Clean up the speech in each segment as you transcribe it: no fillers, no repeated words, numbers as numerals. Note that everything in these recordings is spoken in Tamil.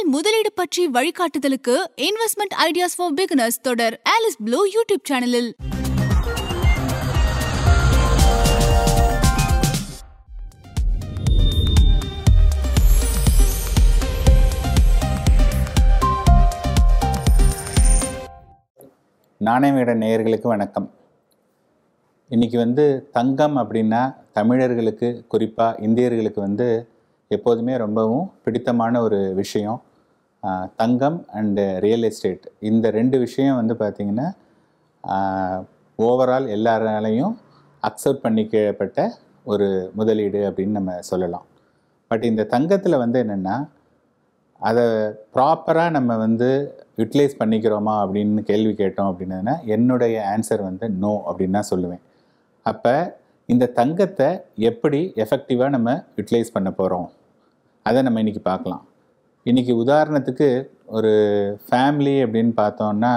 முதலீடு பற்றி வழிகாட்டுதலுக்கு இன்வெஸ்ட்மெண்ட் ஐடியாஸ் ஃபார் பிகினர்ஸ் தொடர் ஆலிஸ் ப்ளூ யூடியூப் சேனலில். நாணயமேட நேயர்களுக்கு வணக்கம். இன்றைக்கி தங்கம் அப்படின்னா தமிழர்களுக்கு குறிப்பாக இந்தியர்களுக்கு எப்போதுமே ரொம்பவும் பிடித்தமான ஒரு விஷயம். தங்கம் அண்டு ரியல் எஸ்டேட் இந்த ரெண்டு விஷயம் பார்த்திங்கன்னா ஓவரால் எல்லாராலையும் அக்செப்ட் பண்ணிக்கப்பட்ட ஒரு முதலீடு அப்படின்னு நம்ம சொல்லலாம். பட் இந்த தங்கத்தில் என்னென்னா அதை ப்ராப்பராக நம்ம யூட்டிலைஸ் பண்ணிக்கிறோமா அப்படின்னு கேள்வி கேட்டோம் அப்படின்னா என்னுடைய ஆன்சர் நோ அப்படின்னு தான் சொல்லுவேன். அப்போ இந்த தங்கத்தை எப்படி எஃபெக்டிவாக நம்ம யூட்டிலைஸ் பண்ண போகிறோம் அதை நம்ம இன்றைக்கி பார்க்கலாம். இன்றைக்கி உதாரணத்துக்கு ஒரு ஃபேமிலி அப்படின்னு பார்த்தோன்னா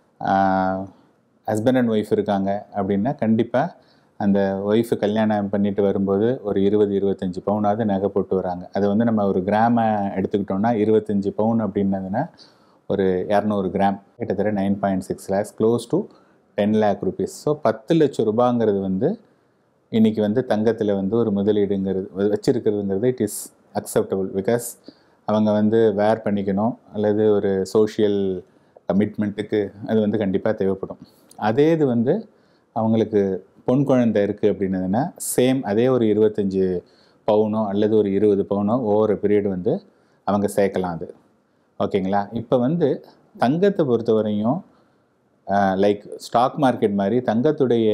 ஹஸ்பண்ட் அண்ட் ஒய்ஃப் இருக்காங்க அப்படின்னா கண்டிப்பாக அந்த ஒய்ஃபு கல்யாணம் பண்ணிட்டு வரும்போது ஒரு 20-25 பவுனாவது நகை போட்டு வராங்க. அது நம்ம ஒரு கிராமை எடுத்துக்கிட்டோன்னா 25 பவுன் அப்படின்னதுன்னா ஒரு 200 கிராம் கிட்டத்தட்ட 9.6 lakhs close to 10 lakh rupees. So 10 லட்சம் ரூபாங்கிறது இன்றைக்கி தங்கத்தில் ஒரு முதலீடுங்கிறது வச்சுருக்கிறதுங்கிறது இட் இஸ் அக்செப்டபுள். பிகாஸ் அவங்க வேர் பண்ணிக்கணும் அல்லது ஒரு சோஷியல் கமிட்மெண்ட்டுக்கு அது கண்டிப்பாக தேவைப்படும். அதே இது அவங்களுக்கு பொன் குழந்தை இருக்குது அப்படின்னதுன்னா சேம் அதே ஒரு 25 பவுனோ அல்லது ஒரு 20 பவுனோ ஒவ்வொரு பீரியட் அவங்க சேர்க்கலாம். அது ஓகேங்களா. இப்போ தங்கத்தை பொறுத்தவரையும் லைக் ஸ்டாக் மார்க்கெட் மாதிரி தங்கத்துடைய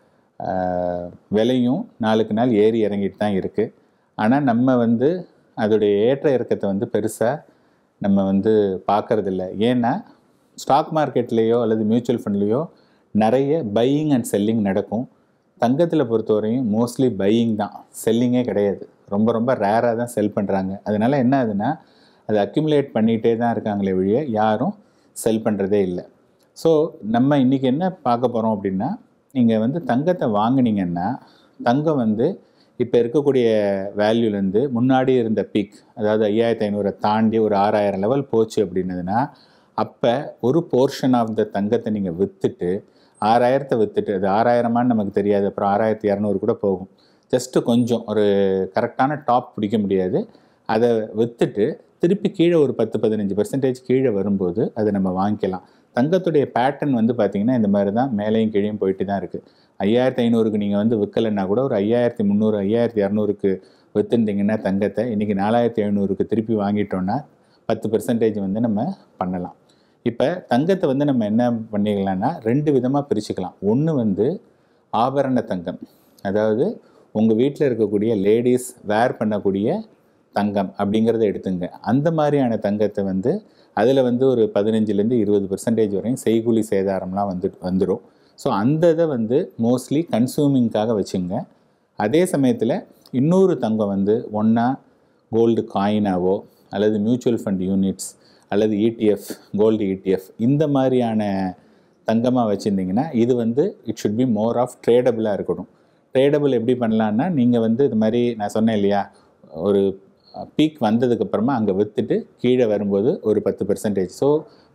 விலையும் நாளுக்கு நாள் ஏறி இறங்கிட்டு தான் இருக்குது. ஆனால் நம்ம அதோடைய ஏற்ற இறக்கத்தை பெருசாக நம்ம பார்க்குறதில்ல. ஏன்னா ஸ்டாக் மார்க்கெட்லேயோ அல்லது மியூச்சுவல் ஃபண்ட்லேயோ நிறைய பையிங் அண்ட் செல்லிங் நடக்கும். தங்கத்தில் பொறுத்தவரையும் மோஸ்ட்லி பையிங் தான், செல்லிங்கே கிடையாது. ரொம்ப ரொம்ப ரேராக தான் செல் பண்ணுறாங்க. அதனால் என்ன ஆகுதுன்னா அது அக்யூமுலேட் பண்ணிகிட்டே தான் இருக்காங்களே வழிய யாரும் செல் பண்ணுறதே இல்லை. ஸோ நம்ம இன்றைக்கி என்ன பார்க்க போகிறோம் அப்படின்னா, நீங்கள் தங்கத்தை வாங்கினீங்கன்னா தங்கம் இப்போ இருக்கக்கூடிய வேல்யூலேருந்து முன்னாடி இருந்த பீக், அதாவது 5500 தாண்டி ஒரு 6000 லெவல் போச்சு அப்படின்னதுன்னா அப்போ ஒரு போர்ஷன் ஆஃப் த தங்கத்தை நீங்கள் விற்றுட்டு 6000 விற்றுட்டு, அது 6000 நமக்கு தெரியாது, அப்புறம் 6200 கூட போகும். ஜஸ்ட்டு கொஞ்சம் ஒரு கரெக்டான டாப் பிடிக்க முடியாது. அதை விற்றுட்டு திருப்பி கீழே ஒரு 10-15% கீழே வரும்போது அதை நம்ம வாங்கிக்கலாம். தங்கத்துடைய பேட்டர்ன் பார்த்திங்கன்னா இந்த மாதிரி தான் மேலேயும் கீழேயும் போயிட்டு தான் இருக்குது. 5500க்கு நீங்கள் விற்கலைன்னா கூட ஒரு 5300 5200க்கு விற்றுட்டிங்கன்னா தங்கத்தை இன்றைக்கி 4700க்கு திருப்பி வாங்கிட்டோன்னா 10% நம்ம பண்ணலாம். இப்போ தங்கத்தை நம்ம என்ன பண்ணிக்கலாம்னா ரெண்டு விதமாக பிரிச்சுக்கலாம். ஒன்று ஆபரண தங்கம், அதாவது உங்கள் வீட்டில் இருக்கக்கூடிய லேடிஸ் வேர் பண்ணக்கூடிய தங்கம் அப்படிங்கிறத எடுத்துங்க. அந்த மாதிரியான தங்கத்தை அதில் ஒரு 15-20% வரையும் செய்கூலி சேதாரம்லாம் வந்துடும். ஸோ அந்த இதை மோஸ்ட்லி கன்சூமிங்காக வச்சுங்க. அதே சமயத்தில் இன்னொரு தங்கம் ஒன்றா கோல்டு காயினாவோ அல்லது மியூச்சுவல் ஃபண்ட் யூனிட்ஸ் அல்லது ETF, கோல்டு ETF இந்த மாதிரியான தங்கமாக வச்சுருந்திங்கன்னா இது it should be more of ட்ரேடபுளாக இருக்கணும். ட்ரேடபுள் எப்படி பண்ணலான்னா நீங்கள் இது மாதிரி நான் சொன்னேன் இல்லையா, ஒரு பீக் வந்ததுக்கப்புறமா அங்கே விற்றுட்டு கீழே வரும்போது ஒரு 10%. ஸோ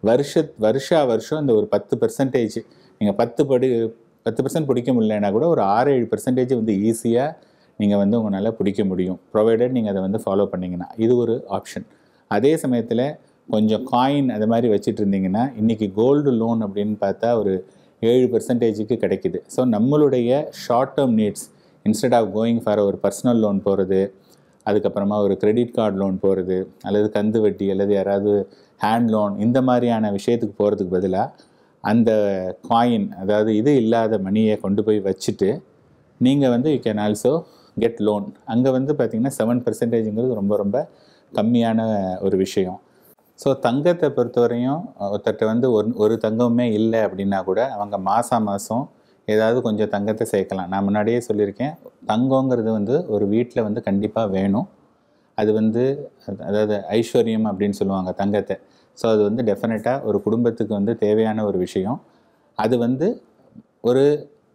வருஷம் இந்த ஒரு 10% நீங்கள் 10% பிடிக்க முடியலன்னா கூட ஒரு 6-7% ஈஸியாக நீங்கள் உங்களால் பிடிக்க முடியும், ப்ரொவைடட் நீங்கள் அதை ஃபாலோ பண்ணிங்கன்னா. இது ஒரு ஆப்ஷன். அதே சமயத்தில் கொஞ்சம் காயின் அது மாதிரி வச்சுட்டு இருந்தீங்கன்னா இன்றைக்கி கோல்டு லோன் அப்படின்னு பார்த்தா ஒரு 7% கிடைக்குது. ஸோ நம்மளுடைய short term needs instead of going for ஒரு பர்சனல் லோன் போகிறது, அதுக்கப்புறமா ஒரு கிரெடிட் கார்டு லோன் போகிறது அல்லது கந்து வட்டி அல்லது யாராவது ஹேண்ட் லோன் இந்த மாதிரியான விஷயத்துக்கு போகிறதுக்கு பதிலாக அந்த காயின், அதாவது இது இல்லாத மணியை கொண்டு போய் வச்சுட்டு நீங்கள் you can also get loan. அங்கே பார்த்திங்கன்னா 7%ங்கிறது ரொம்ப ரொம்ப கம்மியான ஒரு விஷயம். ஸோ தங்கத்தை பொறுத்தவரையும் ஒருத்தட்ட ஒரு தங்கமே இல்லை அப்படின்னா கூட அவங்க மாதம் ஏதாவது கொஞ்சம் தங்கத்தை சேர்க்கலாம். நான் முன்னாடியே சொல்லியிருக்கேன், தங்கங்கிறது ஒரு வீட்டில் கண்டிப்பாக வேணும். அது அதாவது ஐஸ்வர்யம் அப்படின்னு சொல்லுவாங்க தங்கத்தை. ஸோ அது டெஃபினட்டாக ஒரு குடும்பத்துக்கு தேவையான ஒரு விஷயம். அது ஒரு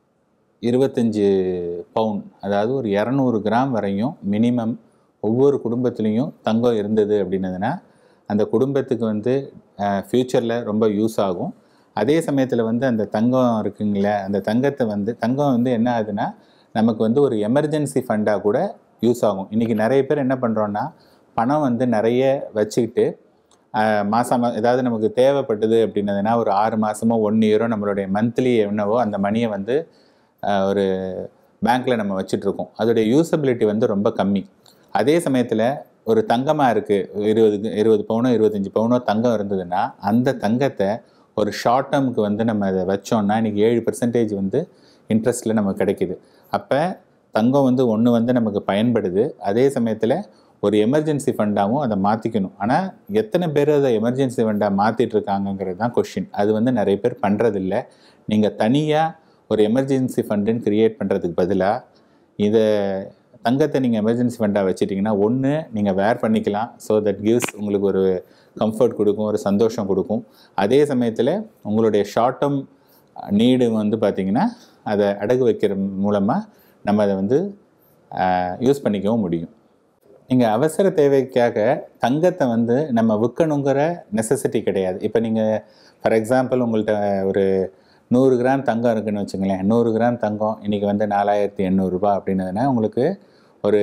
25 பவுன், அதாவது ஒரு 200 கிராம் வரையும் மினிமம் ஒவ்வொரு குடும்பத்துலேயும் தங்கம் இருந்தது அப்படின்னதுன்னா அந்த குடும்பத்துக்கு வந்து ஃப்யூச்சரில் ரொம்ப யூஸ் ஆகும். அதே சமயத்தில் வந்து அந்த தங்கம் இருக்குங்களே, அந்த தங்கம் வந்து என்ன ஆகுதுன்னா நமக்கு வந்து ஒரு எமர்ஜென்சி ஃபண்டாக கூட யூஸ் ஆகும். இன்றைக்கி நிறைய பேர் என்ன பண்ணுறோன்னா, பணம் வந்து நிறைய வச்சுக்கிட்டு மாதம் ஏதாவது நமக்கு தேவைப்பட்டது அப்படின்னதுன்னா ஒரு 6 மாதமோ 1 இயரோ நம்மளுடைய மந்த்லி என்னவோ அந்த மணியை வந்து ஒரு பேங்க்கில் நம்ம வச்சிட்ருக்கோம். அதோடைய யூசபிலிட்டி வந்து ரொம்ப கம்மி. அதே சமயத்தில் ஒரு தங்கமாக இருக்குது, 20 பவுனோ 25 பவுனோ தங்கம் இருந்ததுன்னா அந்த தங்கத்தை ஒரு ஷார்ட் டேர்முக்கு வந்து நம்ம அதை வச்சோம்னா இன்றைக்கி 7% வந்து இன்ட்ரெஸ்ட்டில் நமக்கு கிடைக்கிது. அப்போ தங்கம் வந்து ஒன்று வந்து நமக்கு பயன்படுது, அதே சமயத்தில் ஒரு எமர்ஜென்சி ஃபண்டாகவும் அதை மாற்றிக்கணும். ஆனால் எத்தனை பேர் அதை எமர்ஜென்சி ஃபண்டாக மாற்றிட்டுருக்காங்கங்கிறது தான் கொஷின். அது வந்து நிறைய பேர் பண்ணுறதில்ல. நீங்கள் தனியாக ஒரு எமர்ஜென்சி ஃபண்டுன்னு க்ரியேட் பண்ணுறதுக்கு பதிலாக இதை தங்கத்தை நீங்கள் எமர்ஜென்சி ஃபண்டாக வச்சுட்டிங்கன்னா ஒன்று நீங்கள் வேர் பண்ணிக்கலாம். ஸோ தட் கிவ்ஸ் உங்களுக்கு ஒரு கம்ஃபர்ட் கொடுக்கும், ஒரு சந்தோஷம் கொடுக்கும். அதே சமயத்தில் உங்களுடைய ஷார்ட் டேர்ம் நீடு வந்து பார்த்திங்கன்னா அதை அடகு வைக்கிற மூலமாக நம்ம அதை வந்து யூஸ் பண்ணிக்கவும் முடியும். நீங்கள் அவசர தேவைக்காக தங்கத்தை வந்து நம்ம விற்கணுங்கிற நெசசிட்டி கிடையாது. இப்போ நீங்கள் ஃபார் எக்ஸாம்பிள் உங்கள்கிட்ட ஒரு 100 கிராம் தங்கம் இருக்குதுன்னு வச்சுங்களேன். 100 கிராம் தங்கம் இன்றைக்கி வந்து 4800 ரூபா அப்படின்னதுன்னா உங்களுக்கு ஒரு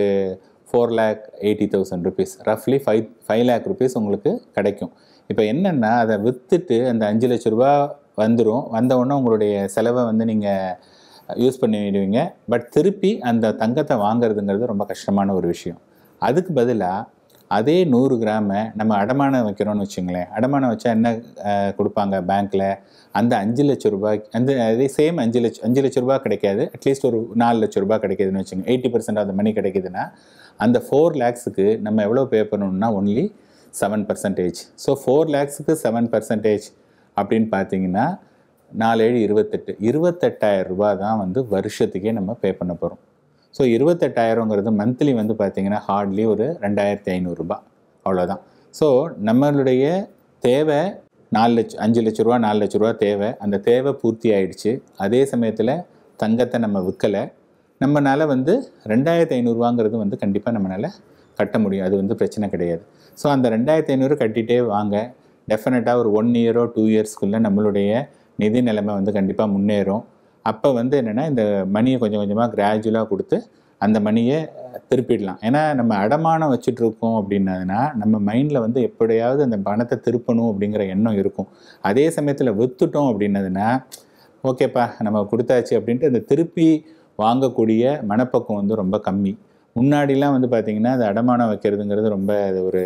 4,80,000 rupees, ரஃப்லி 5 lakh rupees உங்களுக்கு கிடைக்கும். இப்போ என்னென்னா அதை விற்றுட்டு அந்த 5 லட்ச ரூபா வந்துடும். வந்தவுடனே உங்களுடைய செலவை வந்து நீங்கள் யூஸ் பண்ணிவிடுவீங்க. பட் திருப்பி அந்த தங்கத்தை வாங்கிறதுங்கிறது ரொம்ப கஷ்டமான ஒரு விஷயம். அதுக்கு பதிலாக அதே 100 கிராமை நம்ம அடமானம் வைக்கிறோன்னு வச்சுங்களேன். அடமானம் வச்சா என்ன கொடுப்பாங்க பேங்க்கில்? அந்த 5 லட்ச ரூபாய்க்கு அதே சேம் 5 லட்ச ரூபா கிடைக்காது, அட்லீஸ்ட் ஒரு 4 லட்ச ரூபா கிடைக்கிதுன்னு வச்சுங்க. 80% ஆஃப் த மணி கிடைக்குதுன்னா அந்த 4 lakhsக்கு நம்ம எவ்வளோ பே பண்ணணும்னா ஒன்லி 7%. ஸோ 4 lakhsக்கு 7% அப்படின்னு பார்த்தீங்கன்னா 4 7 28 28,000 ரூபா தான் வந்து வருஷத்துக்கே நம்ம பே பண்ண போகிறோம். ஸோ 28,000ங்கிறது மந்த்லி வந்து பார்த்திங்கன்னா ஹார்ட்லி ஒரு 2,500 ரூபா, அவ்வளோதான். ஸோ நம்மளுடைய தேவை 5 லட்ச ரூபா 4 லட்ச ரூபா தேவை. அந்த தேவை பூர்த்தி ஆயிடுச்சு. அதே சமயத்தில் தங்கத்தை நம்ம விற்கலை. நம்மளால் வந்து 2,500 ரூபாங்கிறது வந்து கண்டிப்பாக நம்மளால் கட்ட முடியும். அது வந்து பிரச்சனை கிடையாது. ஸோ அந்த 2,500 கட்டிகிட்டே வாங்க. டெஃபினட்டாக ஒரு 1 year 2 yearsக்குள்ளே நம்மளுடைய நிதி நிலைமை வந்து கண்டிப்பாக முன்னேறும். அப்போ வந்து என்னென்னா இந்த மணியை கொஞ்சம் கொஞ்சமாக கிராஜுவலாக கொடுத்து அந்த மணியை திருப்பிடலாம். ஏன்னா நம்ம அடமானம் வச்சுட்ருக்கோம் அப்படின்னதுன்னா நம்ம மைண்டில் வந்து எப்படியாவது அந்த பணத்தை திருப்பணும் அப்படிங்கிற எண்ணம் இருக்கும். அதே சமயத்தில் விற்றுட்டோம் அப்படின்னதுன்னா ஓகேப்பா நம்ம கொடுத்தாச்சு அப்படின்ட்டு அந்த திருப்பி வாங்கக்கூடிய மனப்பக்குவம் வந்து ரொம்ப கம்மி. முன்னாடிலாம் வந்து பார்த்திங்கன்னா அது அடமானம் வைக்கிறதுங்கிறது ரொம்ப ஒரு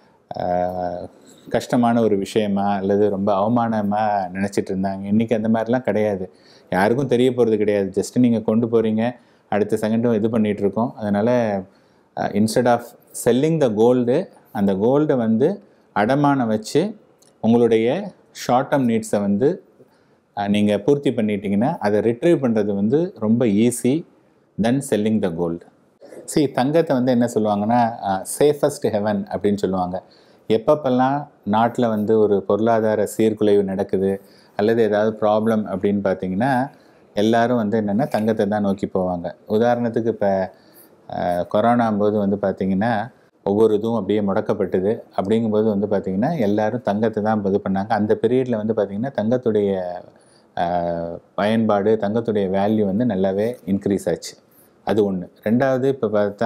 கஷ்டமான ஒரு விஷயமா அல்லது ரொம்ப அவமானமாக நினச்சிட்டு இருந்தாங்க. இன்றைக்கி அந்த மாதிரிலாம் கிடையாது. யாருக்கும் தெரிய போகிறது கிடையாது. ஜஸ்ட்டு நீங்கள் கொண்டு போகிறீங்க, அடுத்த செகண்டும் இது பண்ணிகிட்ருக்கோம். அதனால் instead of selling the gold, அந்த கோல்டை வந்து அடமானம் வச்சு உங்களுடைய ஷார்ட் டேர்ம் நீட்ஸை வந்து நீங்கள் பூர்த்தி பண்ணிட்டீங்கன்னா அதை ரிட்ரீவ் பண்ணுறது வந்து ரொம்ப easy then selling the gold. தங்கத்தை வந்து என்ன சொல்லுவாங்கன்னா சேஃபஸ்ட் ஹெவன் அப்படின்னு சொல்லுவாங்க. எப்பப்பெல்லாம் நாட்டில் வந்து ஒரு பொருளாதார சீர்குலைவு நடக்குது அல்லது ஏதாவது ப்ராப்ளம் அப்படின்னு பார்த்தீங்கன்னா எல்லோரும் வந்து என்னென்னா தங்கத்தை தான் நோக்கி போவாங்க. உதாரணத்துக்கு இப்போ கொரோனா போது வந்து பார்த்திங்கன்னா ஒவ்வொரு இதுவும் அப்படியே முடக்கப்பட்டது. அப்படிங்கும்போது வந்து பார்த்திங்கன்னா எல்லோரும் தங்கத்தை தான் இது பண்ணாங்க. அந்த பீரியடில் வந்து பார்த்திங்கன்னா தங்கத்துடைய பயன்பாடு, தங்கத்துடைய வேல்யூ வந்து நல்லாவே இன்க்ரீஸ் ஆச்சு. அது ஒன்று. ரெண்டாவது இப்போ பார்த்தா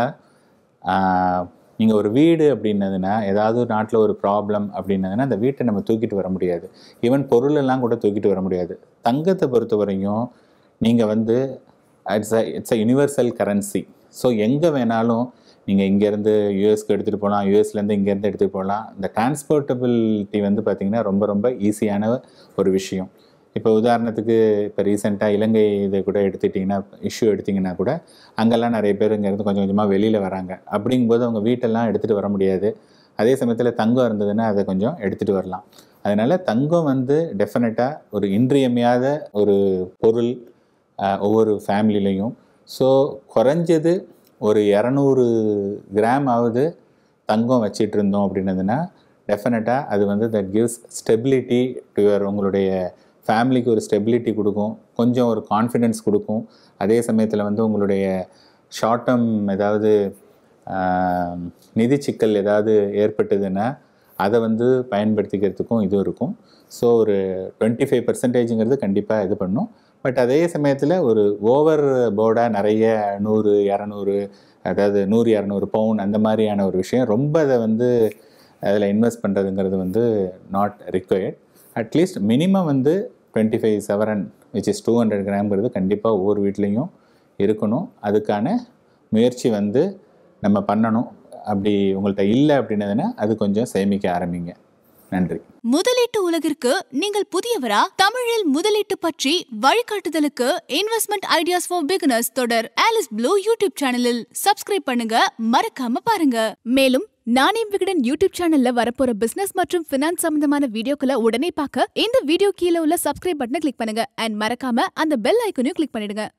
நீங்கள் ஒரு வீடு அப்படின்னதுன்னா ஏதாவது நாட்டில் ஒரு ப்ராப்ளம் அப்படின்னதுன்னா அந்த வீட்டை நம்ம தூக்கிட்டு வர முடியாது. ஈவன் பொருளெல்லாம் கூட தூக்கிட்டு வர முடியாது. தங்கத்தை பொறுத்த வரையும் நீங்கள் வந்து it's a universal currency. So எங்கே வேணாலும் நீங்கள் இங்கேருந்து யூஎஸ்க்கு எடுத்துகிட்டு போகலாம், யூஎஸ்லேருந்து இங்கேருந்து எடுத்துகிட்டு போகலாம். இந்த டிரான்ஸ்போர்ட்டபிலிட்டி வந்து பார்த்திங்கன்னா ரொம்ப ரொம்ப ஈஸியான ஒரு விஷயம். இப்போ உதாரணத்துக்கு இப்போ ரீசெண்டாக இலங்கை இதை கூட எடுத்திங்கன்னா கூட அங்கெல்லாம் நிறைய பேர் இங்கேருந்து கொஞ்சம் கொஞ்சமாக வெளியில் வராங்க. அப்படிங்கும்போது அவங்க வீட்டெல்லாம் எடுத்துகிட்டு வர முடியாது. அதே சமயத்தில் தங்கம் இருந்ததுன்னா அதை கொஞ்சம் எடுத்துகிட்டு வரலாம். அதனால் தங்கம் வந்து டெஃபினட்டாக ஒரு இன்றியமையாத ஒரு பொருள் ஒவ்வொரு ஃபேமிலிலையும். ஸோ குறைஞ்சது ஒரு 200 கிராம் ஆவது தங்கம் வச்சிட்டு இருந்தோம் அப்படின்னதுன்னா டெஃபினட்டாக அது வந்து தட் கிவ்ஸ் ஸ்டெபிலிட்டி டு உங்களுடைய ஃபேமிலிக்கு ஒரு ஸ்டெபிலிட்டி கொடுக்கும், கொஞ்சம் ஒரு கான்ஃபிடென்ஸ் கொடுக்கும். அதே சமயத்தில் வந்து உங்களுடைய ஷார்ட் டேர்ம் ஏதாவது நிதி சிக்கல் ஏதாவது ஏற்பட்டதுன்னா அதை வந்து பயன்படுத்திக்கிறதுக்கும் இது இருக்கும். ஸோ ஒரு 25%ங்கிறது கண்டிப்பாக இது பண்ணும். பட் அதே சமயத்தில் ஒரு ஓவர் போர்டாக நிறைய 100, 200 அதாவது 100, 200 பவுன் அந்த மாதிரியான ஒரு விஷயம் ரொம்ப அதை வந்து அதில் இன்வெஸ்ட் பண்ணுறதுங்கிறது வந்து நாட் ரிக்வயர்ட். அட்லீஸ்ட் மினிமம் வந்து 25 சவரன் விச் இஸ் 200 கிராம்ங்கிறது கண்டிப்பாக ஒவ்வொரு வீட்லேயும் இருக்கணும். அதுக்கான முயற்சி வந்து நம்ம பண்ணணும். அப்படி உங்கள்கிட்ட இல்லை அப்படின்னதுன்னா அது கொஞ்சம் சேமிக்க ஆரம்பிங்க. நன்றி. முதலீட்டு உலகிற்கு நீங்கள் புதியவரா? தமிழில் முதலீட்டு பற்றி வழிகாட்டுதலுக்கு இன்வெஸ்ட்மெண்ட் ஐடியாஸ் ஃபார் பிகினர்ஸ் தொடர் ஆலிஸ் ப்ளூ யூடியூப் சேனலில் சப்ஸ்கிரைப் பண்ணுங்க, மறக்காம பாருங்க. மேலும் நாணயம் விகடன் யூடியூப் சேனல்ல வரப்போற பிசினஸ் மற்றும் பினான்ஸ் சம்பந்தமான வீடியோக்களை உடனே பார்க்க இந்த வீடியோ கீழே உள்ள சப்ஸ்கிரைப் பட்டனை கிளிக் பண்ணுங்க அண்ட் மறக்காம அந்த பெல் ஐக்கனையும் கிளிக் பண்ணிடுங்க.